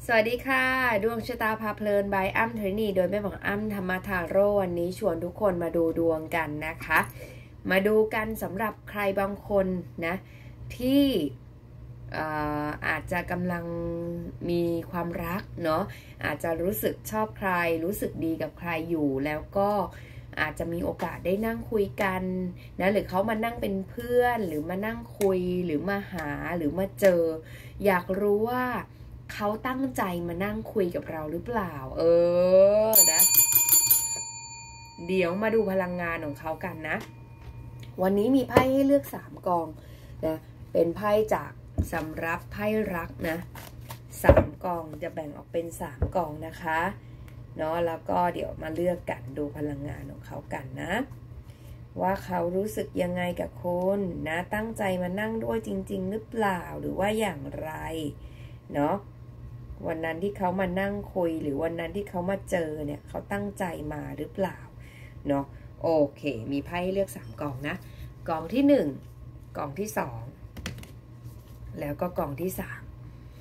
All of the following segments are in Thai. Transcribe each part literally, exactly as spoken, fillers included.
สวัสดีค่ะดวงชะตาพาเพลินบายอ้ำเทรนีโดยแม่หมออ้ำธรรมทาโร่วันนี้ชวนทุกคนมาดูดวงกันนะคะมาดูกันสำหรับใครบางคนนะที่อาจจะกำลังมีความรักเนาะอาจจะรู้สึกชอบใครรู้สึกดีกับใครอยู่แล้วก็อาจจะมีโอกาสได้นั่งคุยกันนะหรือเขามานั่งเป็นเพื่อนหรือมานั่งคุยหรือมาหาหรือมาเจออยากรู้ว่าเขาตั้งใจมานั่งคุยกับเราหรือเปล่าเออนะเดี๋ยวมาดูพลังงานของเขากันนะวันนี้มีไพ่ให้เลือกสามกองนะเป็นไพ่จากสำรับไพ่รักนะสามกองจะแบ่งออกเป็นสามกองนะคะเนาะแล้วก็เดี๋ยวมาเลือกกันดูพลังงานของเขากันนะว่าเขารู้สึกยังไงกับคุณนะตั้งใจมานั่งด้วยจริงๆหรือเปล่าหรือว่าอย่างไรเนาะวันนั้นที่เขามานั่งคุยหรือวันนั้นที่เขามาเจอเนี่ยเขาตั้งใจมาหรือเปล่าเนาะโอเคมีไพ่ให้เลือกสามกองนะกองที่หนึ่งกองที่สองแล้วก็กองที่สาม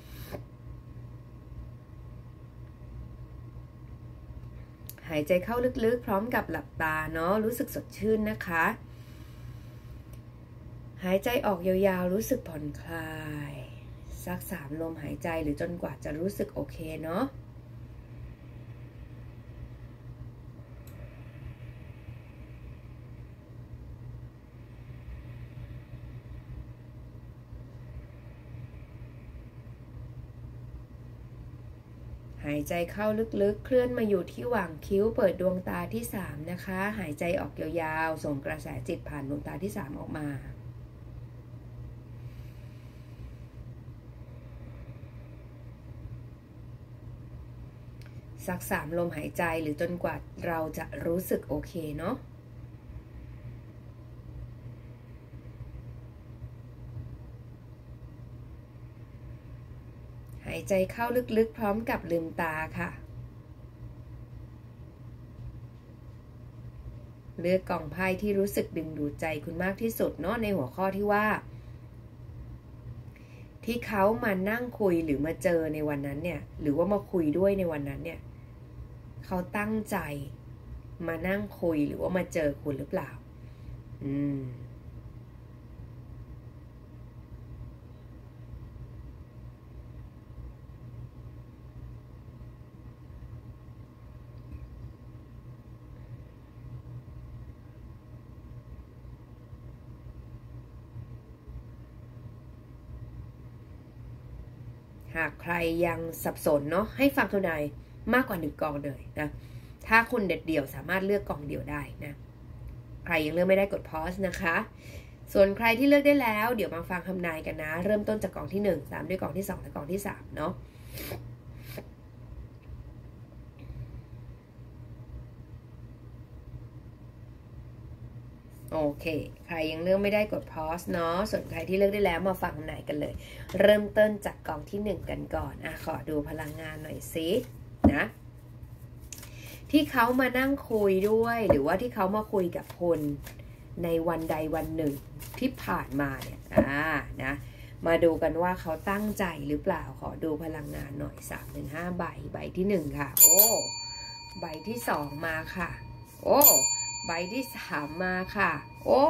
หายใจเข้าลึกๆพร้อมกับหลับตาเนาะรู้สึกสดชื่นนะคะหายใจออกยาวๆรู้สึกผ่อนคลายสักสามลมหายใจหรือจนกว่าจะรู้สึกโอเคเนาะหายใจเข้าลึกๆเคลื่อนมาอยู่ที่หว่างคิ้วเปิดดวงตาที่สามนะคะหายใจออกยาวๆส่งกระแสจิตผ่านดวงตาที่สามออกมาสักสามลมหายใจหรือจนกว่าเราจะรู้สึกโอเคเนาะหายใจเข้าลึกๆพร้อมกับลืมตาค่ะเลือกกองไพ่ที่รู้สึกดึงดูดใจคุณมากที่สุดเนาะในหัวข้อที่ว่าที่เขามานั่งคุยหรือมาเจอในวันนั้นเนี่ยหรือว่ามาคุยด้วยในวันนั้นเนี่ยเขาตั้งใจมานั่งคุยหรือว่ามาเจอคุณหรือเปล่าอืมหากใครยังสับสนเนาะให้ฟังทนายมากกว่าหนึ่งกองเลยนะถ้าคุณเด็ดเดี่ยวสามารถเลือกกองเดียวได้นะใครยังเลือกไม่ได้กดพอสนะคะส่วนใครที่เลือกได้แล้วเดี๋ยวมาฟังคำนายกันนะเริ่มต้นจากกองที่หนึ่งตามด้วยกองที่สองและกองที่สามเนาะโอเคใครยังเลือกไม่ได้กดพอสเนาะส่วนใครที่เลือกได้แล้วมาฟังคำนายกันเลยเริ่มต้นจากกองที่หนึ่งกันก่อนอ่ะขอดูพลังงานหน่อยสินะที่เขามานั่งคุยด้วยหรือว่าที่เขามาคุยกับคุณในวันใดวันหนึ่งที่ผ่านมาเนี่ยอ่านะมาดูกันว่าเขาตั้งใจหรือเปล่าขอดูพลังงานหน่อยสามถึงห้าใบใบที่หนึ่งค่ะโอ้ใบที่สองมาค่ะโอ้ใบที่สามมาค่ะโอ้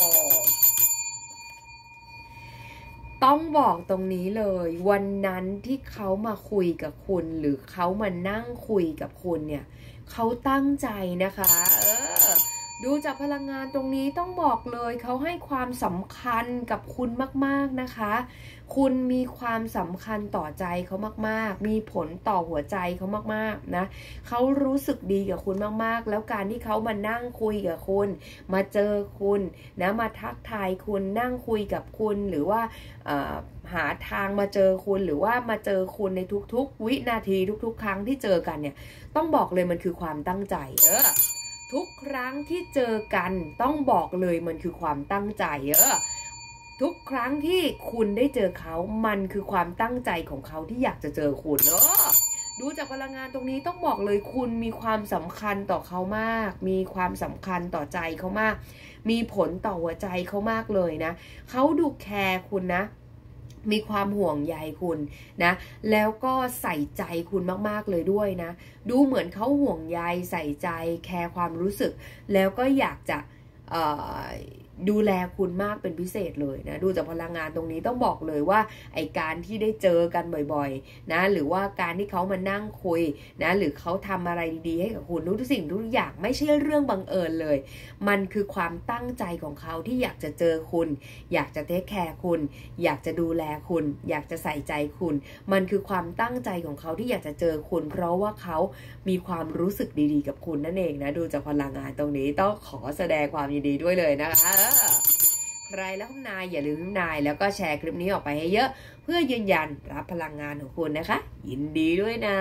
ต้องบอกตรงนี้เลยวันนั้นที่เขามาคุยกับคุณหรือเขามานั่งคุยกับคุณเนี่ยเขาตั้งใจนะคะเออดูจากพลังงานตรงนี้ต้องบอกเลยเขาให้ความสำคัญกับคุณมากๆนะคะคุณมีความสำคัญต่อใจเขามากๆมีผลต่อหัวใจเขามากๆนะเขารู้สึกดีกับคุณมากๆแล้วการที่เขามานั่งคุยกับคุณมาเจอคุณนะมาทักทายคุณนั่งคุยกับคุณหรือว่าหาทางมาเจอคุณหรือว่ามาเจอคุณในทุกๆวินาทีทุกๆครั้งที่เจอกันเนี่ยต้องบอกเลยมันคือความตั้งใจเออทุกครั้งที่เจอกันต้องบอกเลยมันคือความตั้งใจเออทุกครั้งที่คุณได้เจอเขามันคือความตั้งใจของเขาที่อยากจะเจอคุณเออดูจากพลังงานตรงนี้ต้องบอกเลยคุณมีความสำคัญต่อเขามากมีความสำคัญต่อใจเขามากมีผลต่อหัวใจเขามากเลยนะเขาดูแคร์คุณนะมีความห่วงใยคุณนะแล้วก็ใส่ใจคุณมากๆเลยด้วยนะดูเหมือนเขาห่วงใยใส่ใจแคร์ความรู้สึกแล้วก็อยากจะดูแลคุณมากเป็นพิเศษเลยนะดูจากพลังงานตรงนี้ต้องบอกเลยว่าไอการที่ได้เจอกันบ่อยๆนะหรือว่าการที่เขามานั่งคุยนะหรือเขาทำอะไรดีๆให้กับคุณทุกสิ่งทุกอย่างไม่ใช่เรื่องบังเอิญเลยมันคือความตั้งใจของเขาที่อยากจะเจอคุณอยากจะเทคแคร์คุณอยากจะดูแลคุณอยากจะใส่ใจคุณมันคือความตั้งใจของเขาที่อยากจะเจอคุณเพราะว่าเขามีความรู้สึกดีๆกับคุณนั่นเองนะดูจากพลังงานตรงนี้ต้องขอแสดงความยินดีด้วยเลยนะคะใครแล้วนายอย่าลืมนายแล้วก็แชร์คลิปนี้ออกไปให้เยอะเพื่อยืนยันรับพลังงานของคุณนะคะยินดีด้วยนะ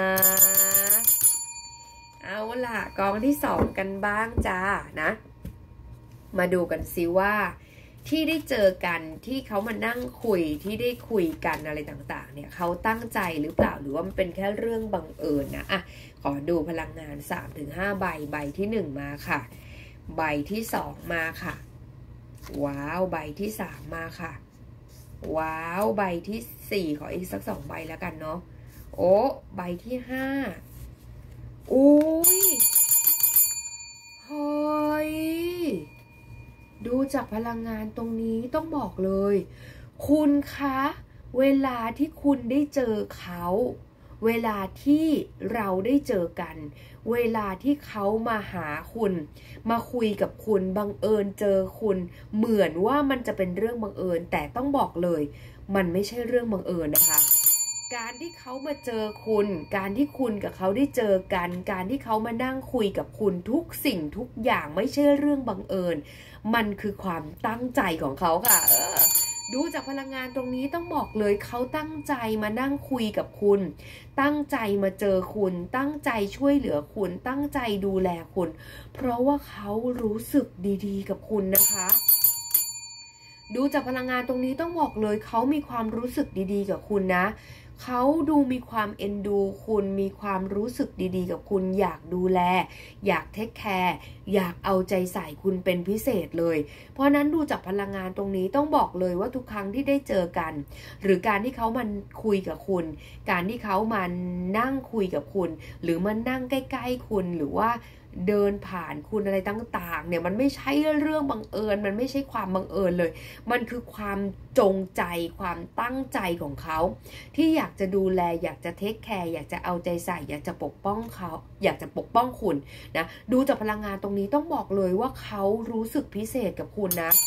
เอาล่ะกองที่สองกันบ้างจ้านะมาดูกันซิว่าที่ได้เจอกันที่เขามานั่งคุยที่ได้คุยกันอะไรต่างๆเนี่ยเขาตั้งใจหรือเปล่าหรือว่ามันเป็นแค่เรื่องบังเอิญนะอ่ะขอดูพลังงาน สามถึงห้า ใบใบที่หนึ่งมาค่ะใบที่สองมาค่ะว้าวใบที่สามมาค่ะว้าวใบที่สี่ขออีกสักสองใบแล้วกันเนาะโอ้ใบที่ห้าอุ้ยเฮ้ยดูจากพลังงานตรงนี้ต้องบอกเลยคุณคะเวลาที่คุณได้เจอเขาเวลาที่เราได้เจอกันเวลาที่เขามาหาคุณมาคุยกับคุณบังเอิญเจอคุณเหมือนว่ามันจะเป็นเรื่องบังเอิญแต่ต้องบอกเลยมันไม่ใช่เรื่องบังเอิญนะคะการที่เขามาเจอคุณการที่คุณกับเขาได้เจอกันการที่เขามานั่งคุยกับคุณทุกสิ่งทุกอย่างไม่ใช่เรื่องบังเอิญมันคือความตั้งใจของเขาค่ะเออดูจากพลังงานตรงนี้ต้องบอกเลยเขาตั้งใจมานั่งคุยกับคุณตั้งใจมาเจอคุณตั้งใจช่วยเหลือคุณตั้งใจดูแลคุณเพราะว่าเขารู้สึกดีๆกับคุณนะคะดูจากพลังงานตรงนี้ต้องบอกเลยเขามีความรู้สึกดีๆกับคุณนะเขาดูมีความเอ็นดูคุณมีความรู้สึกดีๆกับคุณอยากดูแลอยากเทคแคร์อยากเอาใจใส่คุณเป็นพิเศษเลยเพราะนั้นดูจากพลังงานตรงนี้ต้องบอกเลยว่าทุกครั้งที่ได้เจอกันหรือการที่เขามาคุยกับคุณการที่เขามานั่งคุยกับคุณหรือมานั่งใกล้ๆคุณหรือว่าเดินผ่านคุณอะไรต่างๆเนี่ยมันไม่ใช่เรื่องบังเอิญมันไม่ใช่ความบังเอิญเลยมันคือความจงใจความตั้งใจของเขาที่อยากจะดูแลอยากจะเทคแคร์อยากจะเอาใจใส่อยากจะปกป้องเขาอยากจะปกป้องคุณนะดูจากพลังงานตรงนี้ต้องบอกเลยว่าเขารู้สึกพิเศษกับคุณนะ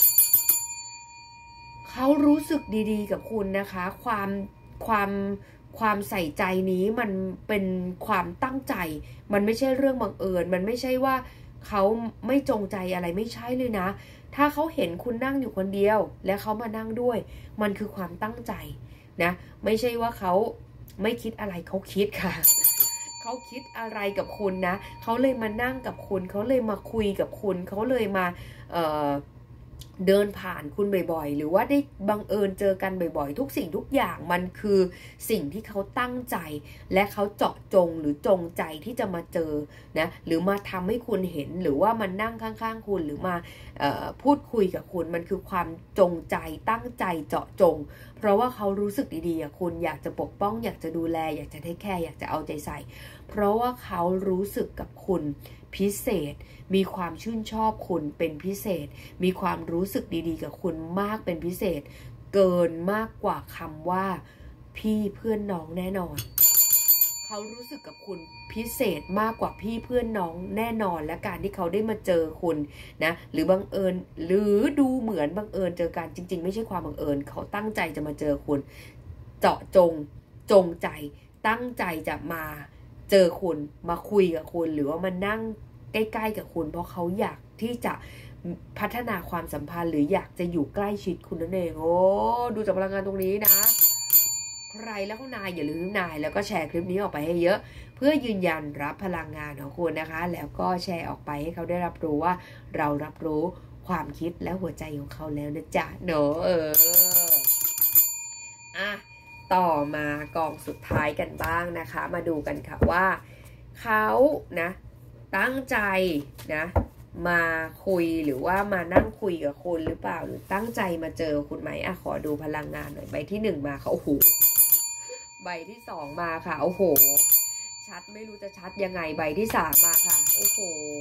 เขารู้สึกดีๆกับคุณนะคะความความความใส่ใจนี้มันเป็นความตั้งใจมันไม่ใช่เรื่องบังเอิญมันไม่ใช่ว่าเขาไม่จงใจอะไรไม่ใช่เลยนะถ้าเขาเห็นคุณนั่งอยู่คนเดียวและเขามานั่งด้วยมันคือความตั้งใจนะไม่ใช่ว่าเขาไม่คิดอะไรเขาคิดค่ะเขาคิดอะไรกับคุณนะเขาเลยมานั่งกับคุณเขาเลยมาคุยกับคุณเขาเลยมาเอ่อเดินผ่านคุณบ่อยๆหรือว่าได้บังเอิญเจอกันบ่อยๆทุกสิ่งทุกอย่างมันคือสิ่งที่เขาตั้งใจและเขาเจาะจงหรือจงใจที่จะมาเจอนะหรือมาทำให้คุณเห็นหรือว่ามานั่งข้างๆคุณหรือมาพูดคุยกับคุณมันคือความจงใจตั้งใจเจาะจงเพราะว่าเขารู้สึกดีๆคุณอยากจะปกป้องอยากจะดูแลอยากจะเทคแคร์อยากจะเอาใจใส่เพราะว่าเขารู้สึกกับคุณพิเศษมีความชื่นชอบคุณเป็นพิเศษมีความรู้สึกดีๆกับคุณมากเป็นพิเศษเกินมากกว่าคำว่าพี่เพื่อนน้องแน่นอนเขารู้สึกกับคุณพิเศษมากกว่าพี่เพื่อนน้องแน่นอนและการที่เขาได้มาเจอคุณนะหรือบังเอิญหรือดูเหมือนบังเอิญเจอกันจริงๆไม่ใช่ความบังเอิญเขาตั้งใจจะมาเจอคุณเจาะจงจงใจตั้งใจจะมาเจอคุณมาคุยกับคุณหรือว่ามานั่งใกล้ๆกับคุณเพราะเขาอยากที่จะพัฒนาความสัมพันธ์หรืออยากจะอยู่ใกล้ชิดคุณนั่นเองโอ้ดูจากพลังงานตรงนี้นะใครแล้วก็นายอย่าลืมนายแล้วก็แชร์คลิปนี้ออกไปให้เยอะเพื่อยืนยันรับพลังงานของคุณนะคะแล้วก็แชร์ออกไปให้เขาได้รับรู้ว่าเรารับรู้ความคิดและหัวใจของเขาแล้วนะจ๊ะเนอะเอออ่ะต่อมากองสุดท้ายกันบ้างนะคะมาดูกันค่ะว่าเขานะตั้งใจนะมาคุยหรือว่ามานั่งคุยกับคุณหรือเปล่าหรือตั้งใจมาเจอคุณไหมอ่ะขอดูพลังงานหน่อยใบที่หนึ่งมาค่ะโอ้โหใบที่สองมาค่ะโอ้โหชัดไม่รู้จะชัดยังไงใบที่สามมาค่ะโอ้โห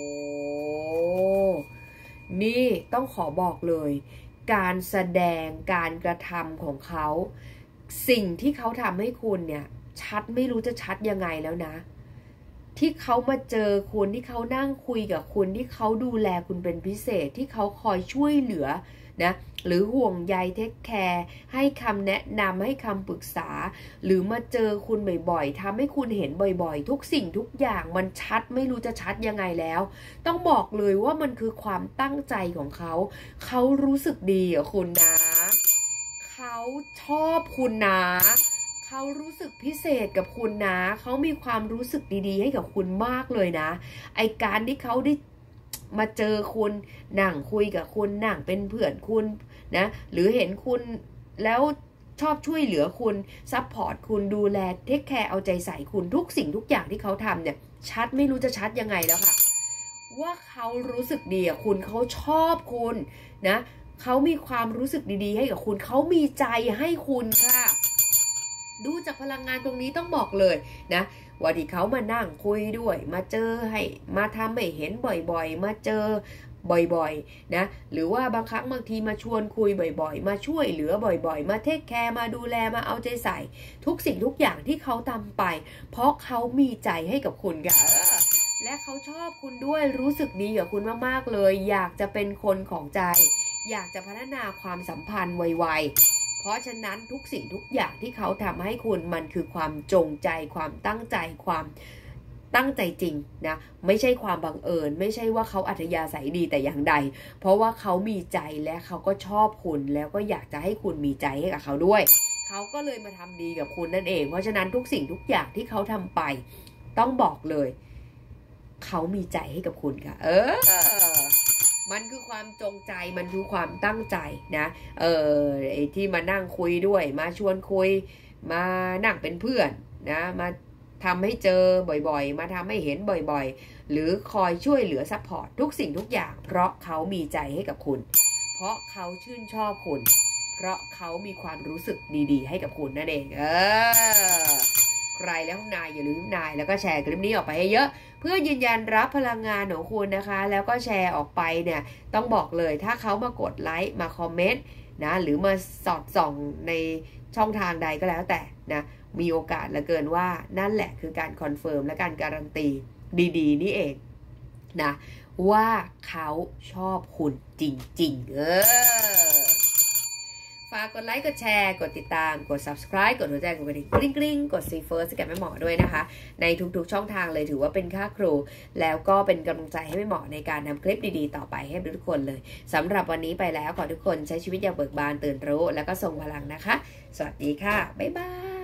นี่ต้องขอบอกเลยการแสดงการกระทำของเขาสิ่งที่เขาทำให้คุณเนี่ยชัดไม่รู้จะชัดยังไงแล้วนะที่เขามาเจอคุณที่เขานั่งคุยกับคุณที่เขาดูแลคุณเป็นพิเศษที่เขาคอยช่วยเหลือนะหรือห่วงใยเทคแคร์ให้คำแนะนำให้คำปรึกษาหรือมาเจอคุณบ่อยๆทำให้คุณเห็นบ่อยๆทุกสิ่งทุกอย่างมันชัดไม่รู้จะชัดยังไงแล้วต้องบอกเลยว่ามันคือความตั้งใจของเขาเขารู้สึกดีกับคุณนะเขาชอบคุณนะเขารู้สึกพิเศษกับคุณนะเขามีความรู้สึกดีๆให้กับคุณมากเลยนะไอการที่เขาได้มาเจอคุณนั่งคุยกับคุณนั่งเป็นเพื่อนคุณนะหรือเห็นคุณแล้วชอบช่วยเหลือคุณซัพพอร์ตคุณดูแลเทคแคร์เอาใจใส่คุณทุกสิ่งทุกอย่างที่เขาทำเนี่ยชัดไม่รู้จะชัดยังไงแล้วค่ะว่าเขารู้สึกดีกับคุณเขาชอบคุณนะเขามีความรู้สึกดีๆให้กับคุณเขามีใจให้คุณค่ะดูจากพลังงานตรงนี้ต้องบอกเลยนะว่าที่เขามานั่งคุยด้วยมาเจอให้มาทำให้เห็นบ่อยๆมาเจอบ่อยๆนะหรือว่าบางครั้งบางทีมาชวนคุยบ่อยๆมาช่วยเหลือบ่อยๆมาเทคแคร์มาดูแลมาเอาใจใส่ทุกสิ่งทุกอย่างที่เขาทำไปเพราะเขามีใจให้กับคุณค่ะและเขาชอบคุณด้วยรู้สึกดีกับคุณมากๆเลยอยากจะเป็นคนของใจอยากจะพัฒนาความสัมพันธ์ไวๆเพราะฉะนั้นทุกสิ่งทุกอย่างที่เขาทำให้คุณมันคือความจงใจความตั้งใจความตั้งใจจริงนะไม่ใช่ความบังเอิญไม่ใช่ว่าเขาอัธยาศัยดีแต่อย่างใดเพราะว่าเขามีใจและเขาก็ชอบคุณแล้วก็อยากจะให้คุณมีใจให้กับเขาด้วยเขาก็เลยมาทำดีกับคุณนั่นเองเพราะฉะนั้นทุกสิ่งทุกอย่างที่เขาทำไปต้องบอกเลยเขามีใจให้กับคุณค่ะเออมันคือความจงใจมันคือความตั้งใจนะเออไอ้ที่มานั่งคุยด้วยมาชวนคุยมานั่งเป็นเพื่อนนะมาทำให้เจอบ่อยๆมาทำให้เห็นบ่อยๆหรือคอยช่วยเหลือซัพพอร์ตทุกสิ่งทุกอย่างเพราะเขามีใจให้กับคุณเพราะเขาชื่นชอบคุณเพราะเขามีความรู้สึกดีๆให้กับคุณนั่นเองเออใครแล้วนายอย่าลืมนายแล้วก็แชร์คลิปนี้ออกไปให้เยอะเพื่อยืนยันรับพลังงานของคุณนะคะแล้วก็แชร์ออกไปเนี่ยต้องบอกเลยถ้าเขามากดไลค์มาคอมเมนต์นะหรือมาสอดส่องในช่องทางใดก็แล้วแต่นะมีโอกาสเหลือเกินว่านั่นแหละคือการคอนเฟิร์มและการการันตีดีๆนี่เองนะว่าเขาชอบคุณจริงๆเออฝากกดไลค์กดแชร์กดติดตามกด subscribe กดหัวใจกดกระดิ่งกริ๊งกริ๊งกด See First กับแม่หมอด้วยนะคะในทุกๆช่องทางเลยถือว่าเป็นค่าครูแล้วก็เป็นกำลังใจให้แม่หมอในการทำคลิปดีๆต่อไปให้ทุกคนเลยสำหรับวันนี้ไปแล้วขอทุกคนใช้ชีวิตอย่างเบิกบานตื่นรู้แล้วก็ทรงพลังนะคะสวัสดีค่ะบ๊ายบาย